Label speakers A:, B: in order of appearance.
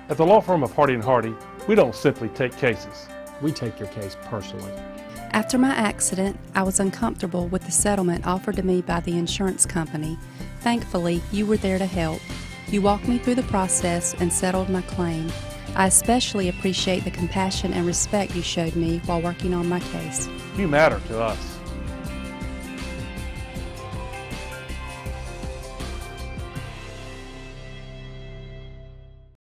A: At the law firm of Hardy & Hardy, we don't simply take cases.
B: We take your case personally.
C: After my accident, I was uncomfortable with the settlement offered to me by the insurance company. Thankfully, you were there to help. You walked me through the process and settled my claim. I especially appreciate the compassion and respect you showed me while working on my case.
A: You matter to us.